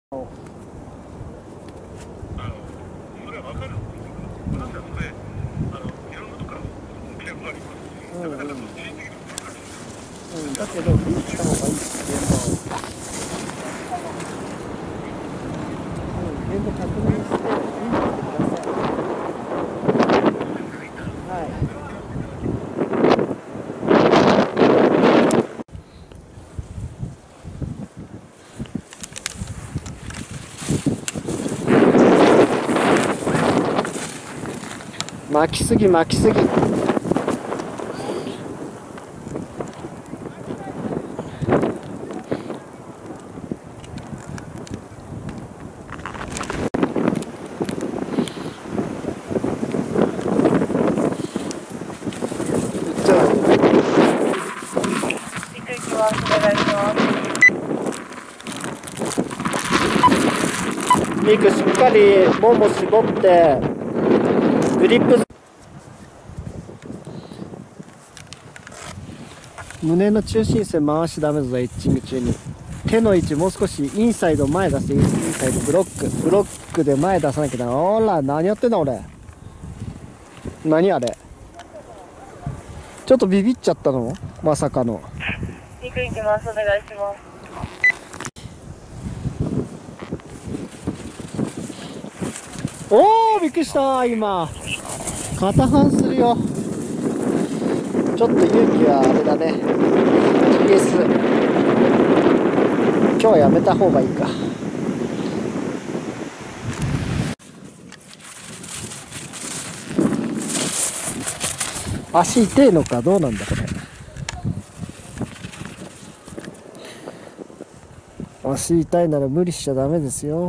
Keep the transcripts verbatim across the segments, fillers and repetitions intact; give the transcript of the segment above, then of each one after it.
あの、それは分かるんですよ。なんだそれ、あの、いろんなとこから傾向があります。だからその人的にも分かる。 うん、だけど見に来た方がいいです現場を。うん、現場確認して見に来てください。はい。巻きすぎ巻きすぎ。ミクしっかりもも絞ってグリップ、胸の中心線回しダメだぞ。エッチング中に手の位置もう少しインサイド前出せ。インサイドブロックブロックで前出さなきゃな。ほら何やってんだ俺。何あれ、ちょっとビビっちゃったのまさかの。 ミク行きます。お願いします。 おーびっくりした今。片半するよ。ちょっと勇気はあれだね。 ジーエス 今日はやめた方がいいか。足痛いのかどうなんだこれ。足痛いなら無理しちゃダメですよ。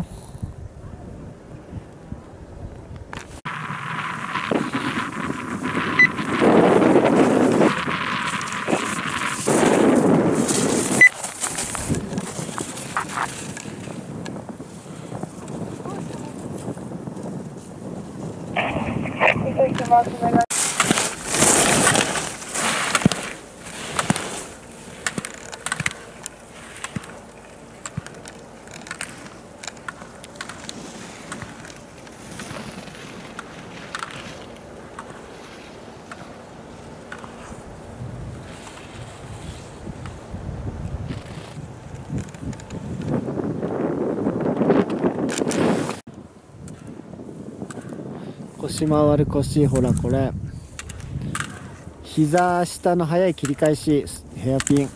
ミク行きます。お願いします。 腰回る腰、ほらこれ膝下の速い切り返し、ヘアピン。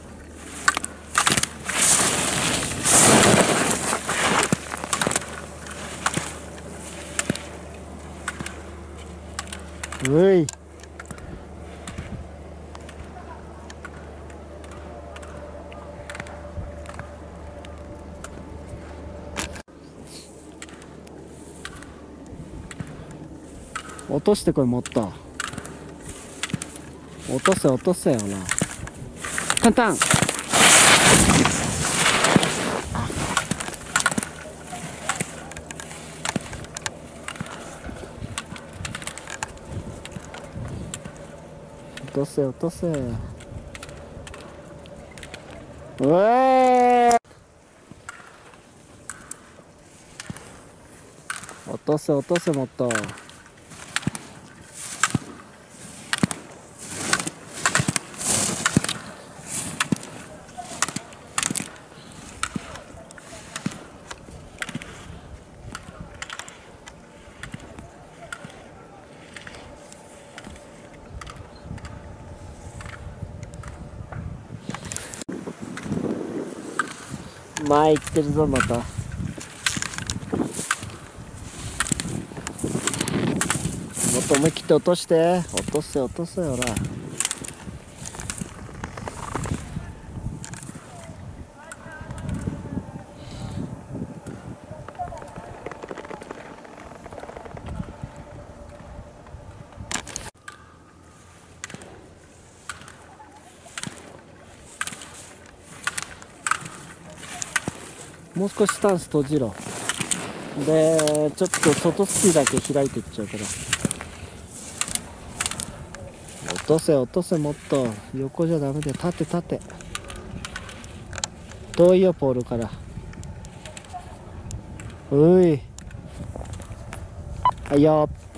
うい、落としてこい。もっと落とせ落とせよな。簡単。落とせ落とせ。うえー、落とせ落とせ。もっと前行ってるぞ。またもっと思い切って落として。落とせ落とせよな。もう少しスタンス閉じろ。でちょっと外スキーだけ開いていっちゃうから。落とせ落とせ。もっと横じゃダメで縦縦。遠いよポールから。 うい。はいよ。